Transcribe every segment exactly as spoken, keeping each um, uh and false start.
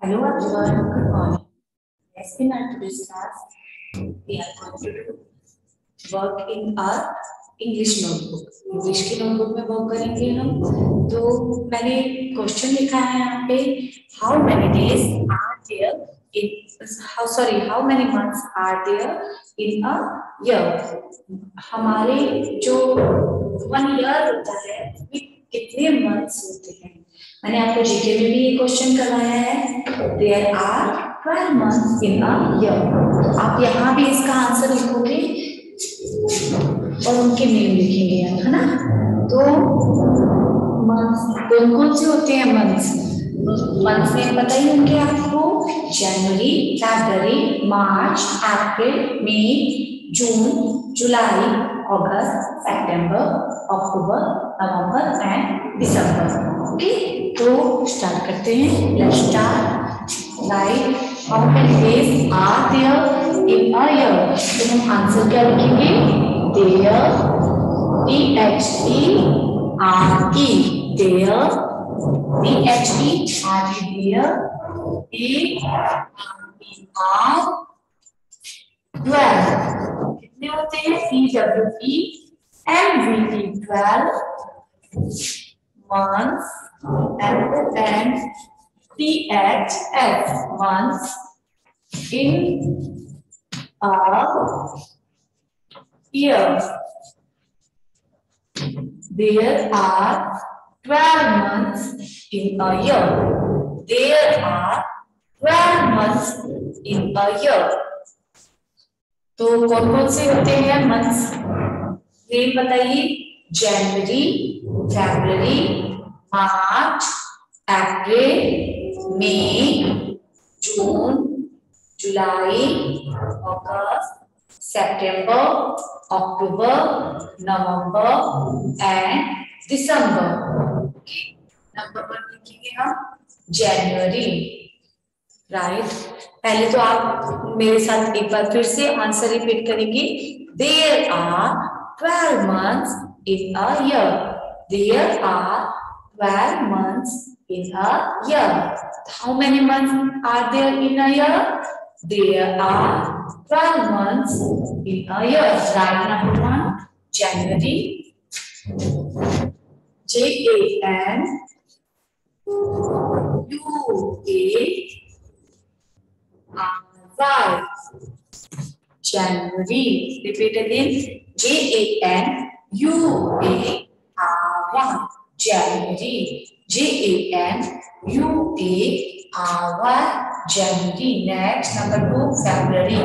Hello everyone, good morning. Yes, in our today's class, we are going to do work in our English notebook. English की notebook में work करेंगे हम. तो मैंने question लिखा है यहाँ पे. How many days are there in how sorry how many months are there in a year? हमारे जो one year होता है उसमें कितने months होते हैं? मैंने आपको जीके में भी ये क्वेश्चन करवाया है. There are twelve months in a year. तो आप यहाँ भी इसका आंसर लिखोगे और उनके नेम लिखेंगे, है ना. तो मंथ्स कौन कौन से होते हैं? मंथ्स मंथ्स नेम बताइए उनके आपको. January, February, March, April, May, June, July, August, September, October, November and December. Okay, तो स्टार्ट करते हैं. Let's start. Right, how many days are there in a year? तो हम आंसर क्या लिखेंगे? There, D H E R E, there, D H E R E, there, A R E R, twelve. कितने होते हैं? T W E M V E, twelve months, and and T H F, months in a year. There are twelve months in a year. There are twelve months in a year. तो कौन कौन से होते हैं months? Name बताइए. January, February, March, April, May, June, July, August, September, October, November and December. Number one लिखेंगे हम जनवरी. Right, पहले तो आप मेरे साथ एक बार फिर से आंसर रिपीट करेंगे. There are twelve months in a year. There are twelve months in a year. How many months are there in a year? There are twelve months in a year. Right, number one, January. J A N U A R Y. January. Repeat again. J A N U A R Y. January. J A N U A R Y. January. Next, number two, February.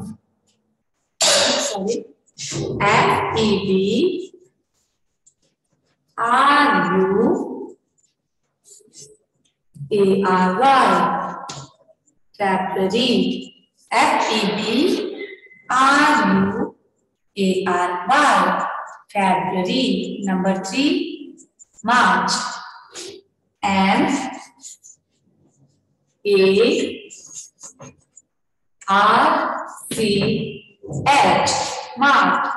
Sorry. F E B R U A R Y. February. F E B R U A R Y. February. Number three, March. M A R C H. March.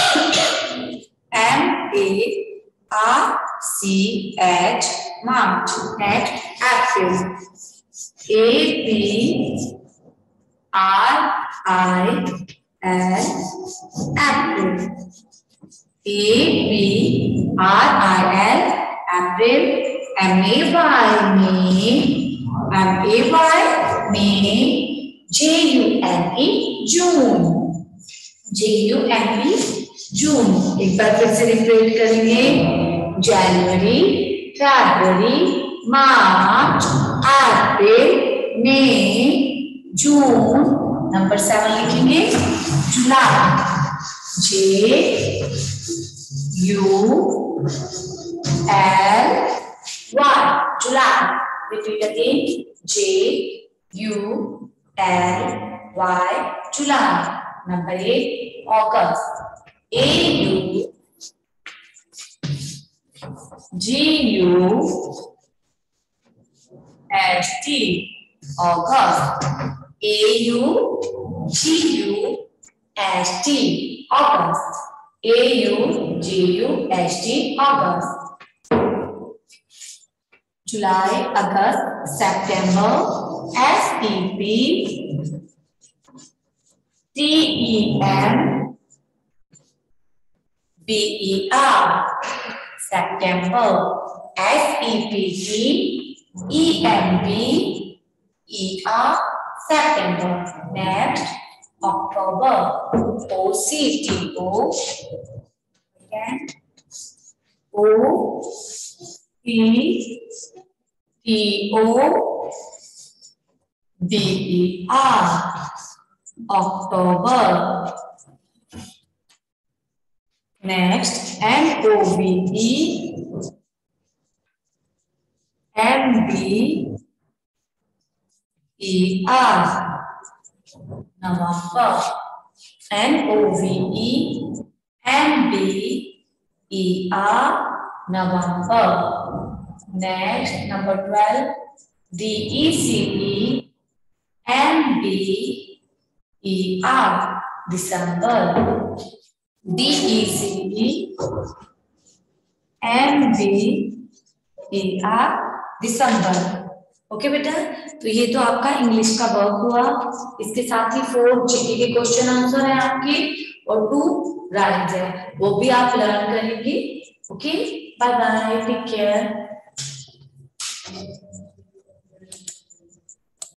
M A R C H. March. Next, April. A P R I L. April. A P R I L. April. M A Y May. M A Y May. J U N E June. J U N E June. एक बार फिर से repeat करेंगे. जनवरी, February, March, April, May, जून. Number seven लिखेंगे July. J U L Y. July. Repeat again. J U L Y. July. Number eight, August. A U G U H T. August. A U G U H T. August. A U G U H T. August. July, August, September, S E P T E M B E R. September. S E P T E M B E R. September. Next, October. O C T O. Again. O P T O B E R. October. Next, N O V E M B E R. November. N O V E M B E R. November. Next, number twelve. D E C E M B E R. December. D E C E M B E R. December. Okay बेटा, तो ये तो आपका English का work हुआ. इसके साथ ही फोर जीके के क्वेश्चन आंसर है आपके और टू राइम्स है, वो भी आप लर्न करेंगे. Okay, bye bye, take care.